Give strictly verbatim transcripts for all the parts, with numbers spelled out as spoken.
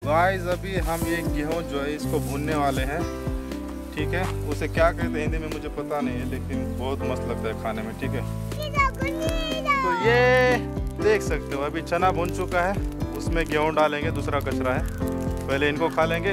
Guys अभी हम ये गेहूँ जो है इसको भूनने वाले हैं, ठीक है। उसे क्या कहते हैं हिंदी में मुझे पता नहीं है, लेकिन बहुत मस्त लगता है खाने में, ठीक है। तो ये देख सकते हो अभी चना भून चुका है, उसमें गेहूँ डालेंगे, दूसरा कचरा है, पहले इनको खा लेंगे।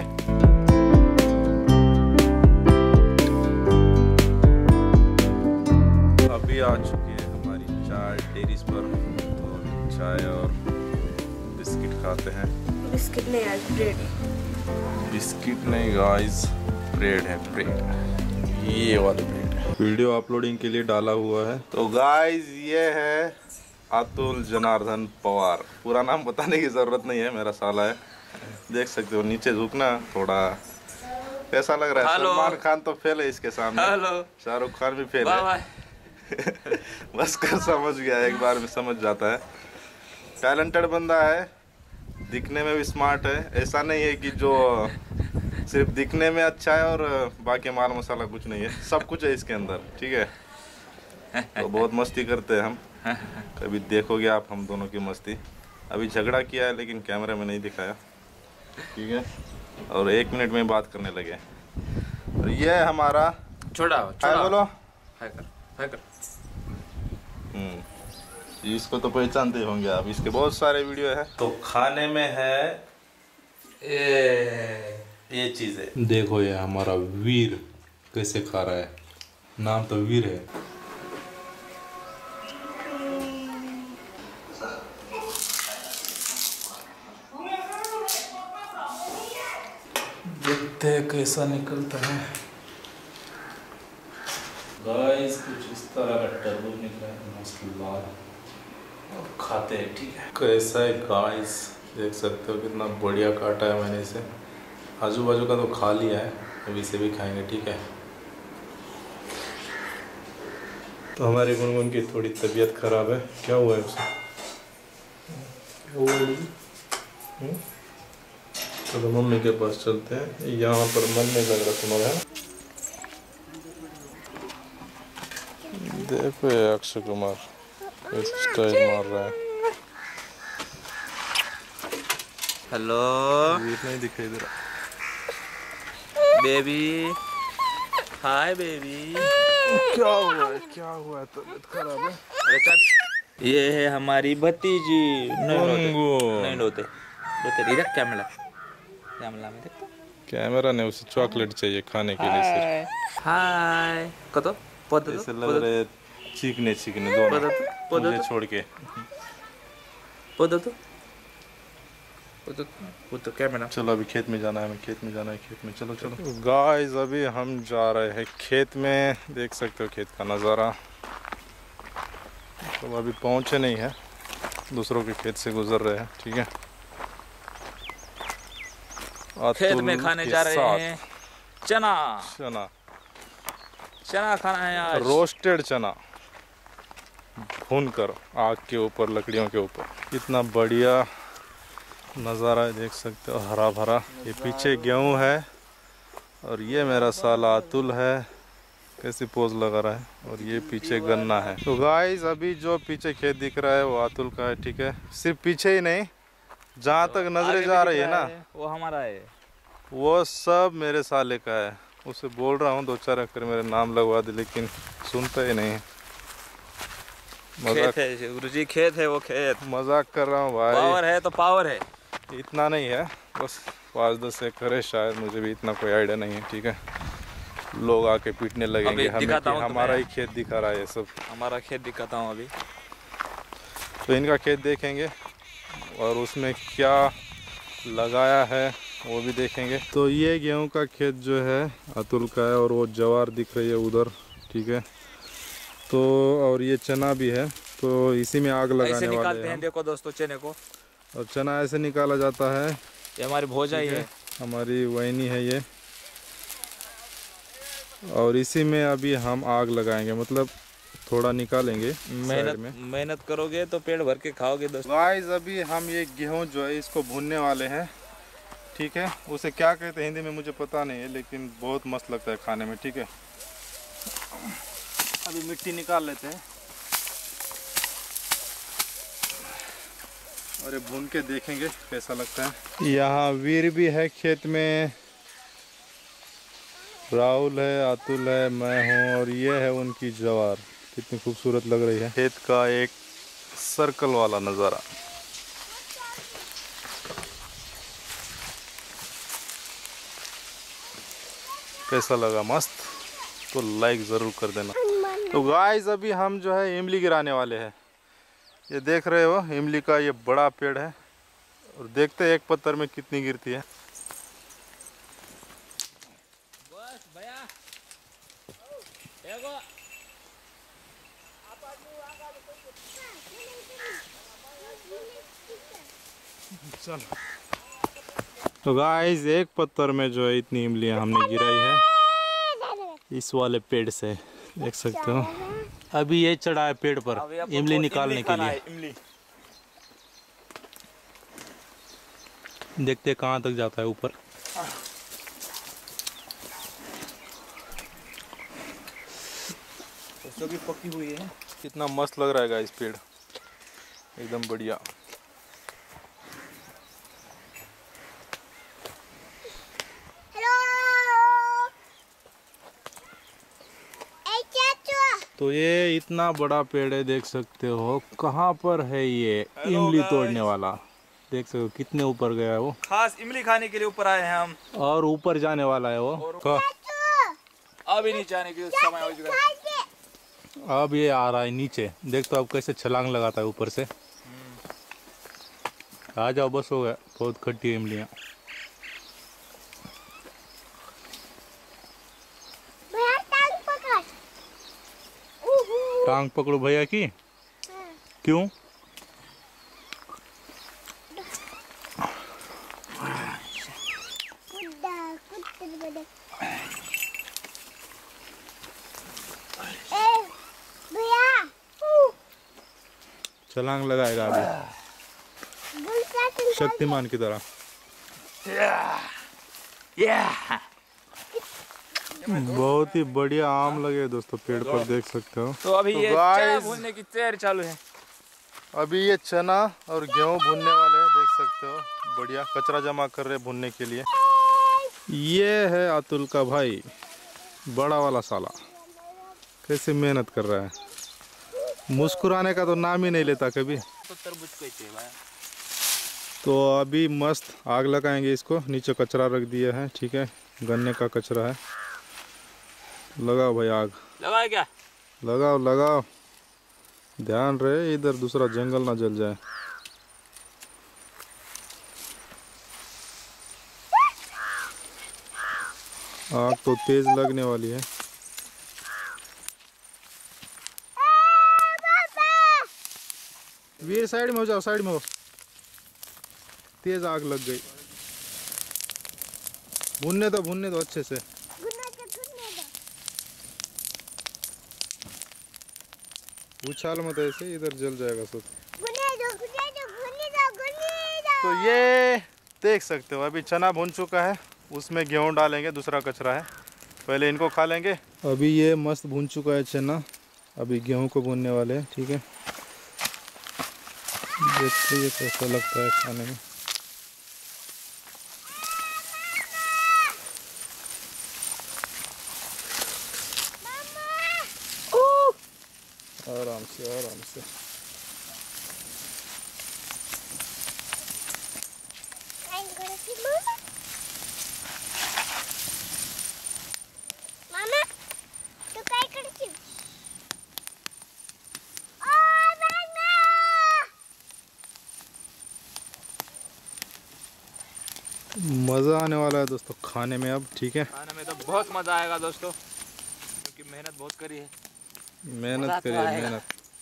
अभी आ चुकी है हमारी चाय टेरिस पर, तो चाय और बिस्किट खाते हैं। बिस्किट नहीं आज ब्रेड। बिस्किट नहीं गाइस, ब्रेड है, ब्रेड, ये वाला ब्रेड। वीडियो अपलोडिंग के लिए डाला हुआ है। तो गाइस ये है अतुल जनार्दन पवार, पूरा नाम बताने की जरूरत नहीं है, मेरा साला है। देख सकते हो नीचे झुकना, थोड़ा कैसा लग रहा है। सलमान खान तो फेल है इसके सामने, शाहरुख खान भी फेल है। बस कर समझ गया, एक बार में समझ जाता है। टैलेंटेड बंदा है, दिखने में भी स्मार्ट है। ऐसा नहीं है कि जो सिर्फ दिखने में अच्छा है और बाकी माल मसाला कुछ नहीं है, सब कुछ है इसके अंदर, ठीक है। तो बहुत मस्ती करते हैं हम, कभी देखोगे आप हम दोनों की मस्ती। अभी झगड़ा किया है लेकिन कैमरे में नहीं दिखाया, ठीक है। और एक मिनट में बात करने लगे। तो ये है हमारा छोड़ा हाय बोलो, हाय कर, हाय कर। हम्म इसको तो पहचानते होंगे आप, इसके बहुत सारे वीडियो है। तो खाने में है ये ये चीज है, देखो ये हमारा वीर कैसे खा रहा है, नाम तो वीर है। देखते हैं कैसा निकलता है। गाइस कुछ इस तरह का तरबूज निकला है, मस्त लाल, और खाते हैं, ठीक है। कैसा है गाइस, देख सकते हो कितना बढ़िया काटा है मैंने इसे। आजू बाजू का तो खा लिया है, अभी इसे भी खाएंगे, ठीक है। तो हमारे गुनगुन की थोड़ी तबीयत खराब है, क्या हुआ है उसे? चलो तो मम्मी के पास चलते हैं, यहाँ पर मन नहीं लग रहा तुम्हारा। देखो ये अक्षय कुमार कैसे स्टाइल मार रहा है। हेलो नहीं दिखाई दे रहा। Baby, hi baby. क्या हुआ है, क्या हुआ है, तबीयत खराब है? अरे ये है हमारी भतीजी। नहीं नहीं होते होते इधर कैमरा कैमरा में देखो। कैमरा ने उसे चॉकलेट चाहिए खाने के लिए सिर्फ। हाय कतो पद ऐसे लग रहे चीखने चीखने दोनों मुझे छोड़ के। पद तो पद वो तो कैमरा। चलो अभी खेत में जाना है, हमें खेत में जाना है, खेत में चलो चलो। गाइस अभी हम जा रहे हैं खेत में, देख सकते हो खेत का नज़ारा। तो अभी पहुंचे नहीं है, दूसरों के खेत से गुजर रहे हैं, ठीक है। खेत में खाने जा रहे हैं चना चना चना खाना है आज, रोस्टेड चना भून कर आग के ऊपर, लकड़ियों के ऊपर। कितना बढ़िया नज़ारा है, देख सकते हो, हरा भरा। ये पीछे गेहूं है और ये मेरा साला अतुल है, कैसी पोज लगा रहा है, और ये पीछे गन्ना है। तो गाइस अभी जो पीछे खेत दिख रहा है वो अतुल का है, ठीक है। सिर्फ पीछे ही नहीं, जहाँ तक नजरें जा रही है ना, वो हमारा है, वो सब मेरे साले का है। उसे बोल रहा हूँ दो चार अक्षर मेरे नाम लगवा दे, लेकिन सुनता ही नहीं। खेत है गुरुजी, खेत है वो, खेत। मजाक कर रहा हूँ भाई, पावर है तो पावर है, इतना नहीं है, बस पाँच दस एकड़ है शायद, मुझे भी इतना कोई आइडिया नहीं है, ठीक है। लोग आके पीटने लगेंगे हमें कि हमारा ही खेत दिखा रहा है, ये सब हमारा खेत दिखाता हूँ अभी। तो इनका खेत देखेंगे और उसमें क्या लगाया है वो भी देखेंगे। तो ये गेहूं का खेत जो है अतुल का है, और वो ज्वार दिख रही है उधर, ठीक है। तो और ये चना भी है, तो इसी में आग लगाने वाले हैं। देखो दोस्तों चने को, और चना ऐसे निकाला जाता है, ये हमारी भोजाई है, हमारी वहनी है ये। और इसी में अभी हम आग लगाएंगे, मतलब थोड़ा निकालेंगे। मेहनत मेहनत करोगे तो पेट भर के खाओगे दोस्तों। गाइस अभी हम ये गेहूं जो है इसको भूनने वाले हैं, ठीक है। उसे क्या कहते हैं हिंदी में मुझे पता नहीं है, लेकिन बहुत मस्त लगता है खाने में, ठीक है। अभी मिट्टी निकाल लेते हैं और ये भून के देखेंगे कैसा लगता है। यहाँ वीर भी है खेत में, राहुल है, अतुल है, मैं हूँ और ये है उनकी जवार। कितनी खूबसूरत लग रही है। खेत का एक सर्कल वाला नज़ारा। कैसा लगा? मस्त। तो लाइक ज़रूर कर देना। तो गाइस अभी हम जो है इमली गिराने वाले हैं। ये देख रहे हो इमली का ये बड़ा पेड़ है और देखते हैं एक पत्थर में कितनी गिरती है। बस भैया देखो चल। तो गाइस एक पत्थर में जो है इतनी इमलियां हमने गिराई है इस वाले पेड़ से, देख सकते हो। अभी ये चढ़ा है पेड़ पर इमली निकालने के लिए। इमली देखते कहाँ तक जाता है ऊपर। तो भी पकी हुई है। कितना मस्त लग रहा है गाइस पेड़, एकदम बढ़िया। तो ये इतना बड़ा पेड़ है, देख सकते हो। कहाँ पर है ये इमली तोड़ने वाला? देख सकते हो कितने ऊपर गया है वो। खास इमली खाने के लिए ऊपर आए हैं हम। और ऊपर जाने वाला है वो। अभी नीचे आने के समय हो चुका। अब ये आ रहा है नीचे। देख तो अब कैसे छलांग लगाता है ऊपर से। आ जाओ, बस हो गया। बहुत खट्टी इमलियाँ। टांग पकड़ो भैया की। क्यों? छलांग लगाएगा अभी शक्तिमान की तरह। बहुत ही बढ़िया आम लगे दोस्तों पेड़ पर, देख सकते हो। तो अभी तो ये चना भूनने की तैयारी चालू है। अभी ये चना और गेहूं भूनने वाले हैं, देख सकते हो। बढ़िया कचरा जमा कर रहे भूनने के लिए। ये है अतुल का भाई, बड़ा वाला साला। कैसे मेहनत कर रहा है, मुस्कुराने का तो नाम ही नहीं लेता कभी। तो तरबूज को चाहिए भाई। तो अभी मस्त आग लगाएंगे इसको। नीचे कचरा रख दिया है, ठीक है, गन्ने का कचरा है। लगाओ भाई आग। लगाए क्या? लगाओ लगाओ, ध्यान रहे इधर दूसरा जंगल ना जल जाए। आग तो तेज लगने वाली है। वीर साइड में हो जाओ, साइड में हो। तेज आग लग गई। भुनने दो भुनने दो अच्छे से। उछाल मत ऐसे, इधर जल जाएगा सब। तो ये देख सकते हो अभी चना भुन चुका है, उसमें गेहूं डालेंगे, दूसरा कचरा है। पहले इनको खा लेंगे। अभी ये मस्त भुन चुका है चना, अभी गेहूं को भूनने वाले हैं, ठीक है। देखते हैं कैसा लगता है खाने में। आराम से आराम से। मामा तू काय करशील? मज़ा आने वाला है दोस्तों खाने में अब, ठीक है। खाने में तो बहुत मज़ा आएगा दोस्तों, क्योंकि मेहनत बहुत करी है। मेहनत करिए मेहनत।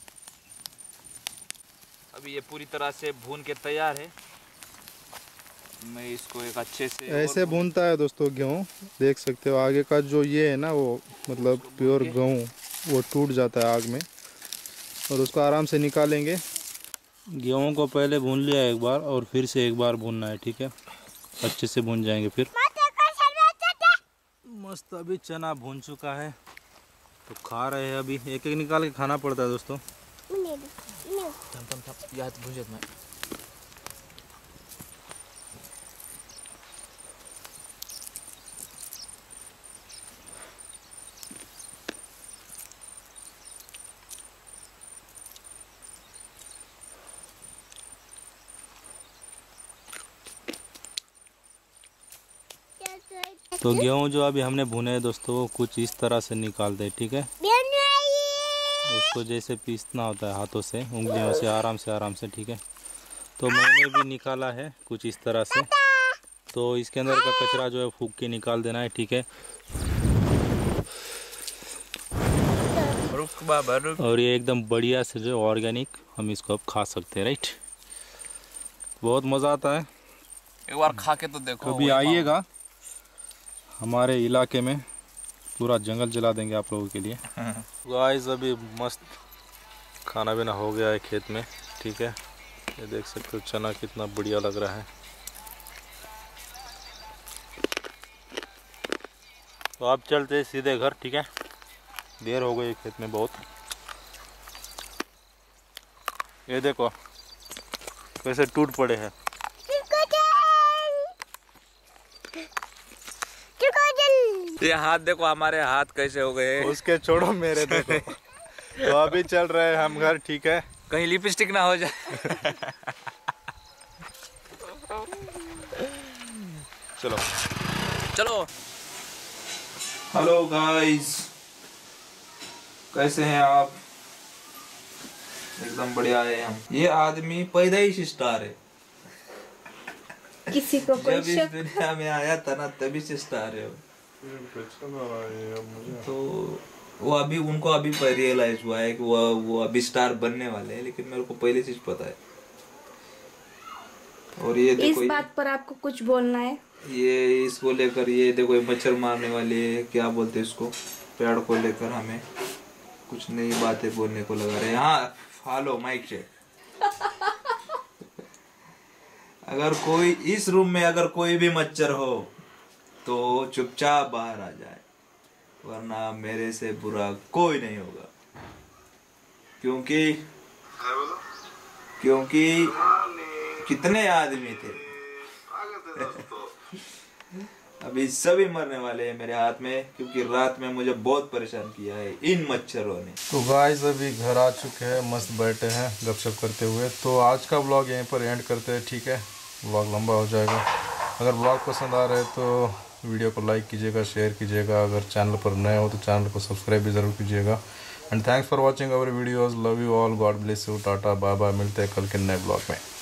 अभी ये पूरी तरह से भून के तैयार है। मैं इसको एक अच्छे से ऐसे भूनता है दोस्तों गेहूँ, देख सकते हो। आगे का जो ये है ना, वो मतलब प्योर गेहूँ, वो टूट जाता है आग में, और उसको आराम से निकालेंगे। गेहूँ को पहले भून लिया एक बार, और फिर से एक बार भूनना है, ठीक है। अच्छे से भून जाएंगे फिर। मस्त अभी चना भून चुका है, तो खा रहे हैं। अभी एक एक निकाल के खाना पड़ता है दोस्तों। याद भूंजत में तो गेहूँ जो अभी हमने भुने हैं दोस्तों वो कुछ इस तरह से निकालते हैं, ठीक है। उसको जैसे पीसना होता है हाथों से, उंगलियों से आराम से आराम से, ठीक है। तो मैंने भी निकाला है कुछ इस तरह से। तो इसके अंदर का कचरा जो है फूंक के निकाल देना है, ठीक है। रुक बाबा रुक। और ये एकदम बढ़िया से जो ऑर्गेनिक हम इसको अब खा सकते हैं, राइट। बहुत मज़ा आता है, एक बार खा के तो देखो। कभी आइएगा हमारे इलाके में, पूरा जंगल जला देंगे आप लोगों के लिए। गाइस अभी मस्त खाना पीना हो गया है खेत में, ठीक है। ये देख सकते हो चना कितना बढ़िया लग रहा है। तो आप चलते सीधे घर, ठीक है। देर हो गई खेत में बहुत। ये देखो कैसे टूट पड़े हैं। ये हाथ देखो, हमारे हाथ कैसे हो गए। उसके छोड़ो, मेरे देखो। तो अभी चल रहे हैं हम घर, ठीक है। कहीं लिपस्टिक ना हो जाए। चलो चलो। हेलो गाइस, कैसे हैं आप? एकदम बढ़िया है हम। ये आदमी पैदाइश स्टार है, किसी को कोई जब इस शक दुनिया में आया था ना तभी से स्टार है। तो वो अभी उनको अभी रियलाइज हुआ है कि वो वो अभी स्टार बनने वाले हैं, लेकिन मेरे को पहले चीज पता है। और ये इस देखो, बात पर आपको कुछ बोलना है? ये इसको लेकर, ये देखो ये मच्छर मारने वाले क्या बोलते हैं इसको, पेड़ को लेकर हमें कुछ नई बातें बोलने को लगा रहे हैं। हाँ फॉलो माइक चेक। अगर कोई इस रूम में अगर कोई भी मच्छर हो तो चुपचाप बाहर आ जाए, वरना मेरे से बुरा कोई नहीं होगा। क्योंकि क्योंकि कितने आदमी थे अभी सभी मरने वाले हैं मेरे हाथ में, क्योंकि रात में मुझे बहुत परेशान किया है इन मच्छरों ने। तो गाइस अभी घर आ चुके हैं, मस्त बैठे हैं गपशप करते हुए। तो आज का ब्लॉग यहीं पर एंड करते हैं, ठीक है। ब्लॉग लंबा हो जाएगा। अगर ब्लॉग पसंद आ रहा है तो वीडियो को लाइक कीजिएगा, शेयर कीजिएगा। अगर चैनल पर नए हो तो चैनल को सब्सक्राइब भी ज़रूर कीजिएगा। And thanks for watching our videos. Love you all, God bless you, tata bye bye. मिलते हैं कल के नए ब्लॉग में।